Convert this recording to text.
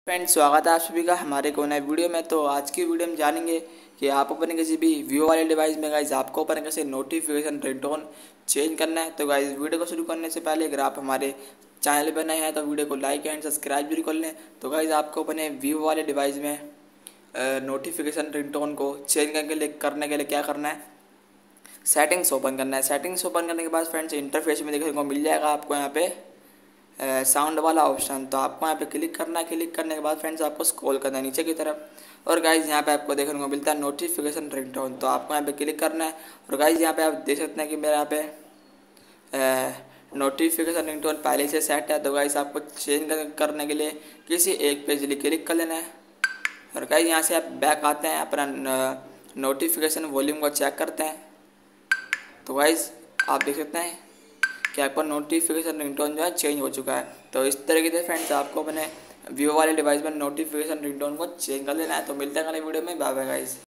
Friends, स्वागत है आप सभी का हमारे को नए वीडियो में। तो आज की वीडियो में जानेंगे कि आप अपने किसी भी वीवो वाले डिवाइस में गाइज आपको अपने कैसे नोटिफिकेशन रिंगटोन चेंज करना है। तो गाइज वीडियो को शुरू करने से पहले अगर आप हमारे चैनल पर नए हैं तो वीडियो को लाइक एंड सब्सक्राइब भी कर लें। तो गाइज आपको अपने वीवो वाले डिवाइस में नोटिफिकेशन रिंगटोन को चेंज करने के लिए क्या करना है, सेटिंग्स ओपन करना है। सेटिंग्स ओपन करने के बाद फ्रेंड्स इंटरफेस में देखने को मिल जाएगा आपको यहाँ पे साउंड वाला ऑप्शन। तो आपको यहाँ पे क्लिक करना है। क्लिक करने के बाद फ्रेंड्स आपको स्क्रॉल करना है नीचे की तरफ और गाइज यहाँ पे आपको देखने को मिलता है नोटिफिकेशन रिंगटोन। तो आपको यहाँ पे क्लिक करना है और गाइज यहाँ पे आप देख सकते हैं कि मेरे यहाँ पे नोटिफिकेशन रिंगटोन पहले से सेट है। तो गाइज आपको चेंज करने के लिए किसी एक पे क्लिक कर लेना है और गाइज यहाँ से आप बैक आते हैं, अपना नोटिफिकेशन वॉल्यूम को चेक करते हैं। तो गाइज आप देख सकते हैं कि आपका नोटिफिकेशन रिंगटोन जो है चेंज हो चुका है। तो इस तरीके से फ्रेंड्स आपको अपने वीवो वाले डिवाइस में नोटिफिकेशन रिंगटोन को चेंज कर लेना है। तो मिलते हैं अगले वीडियो में। Bye bye guys.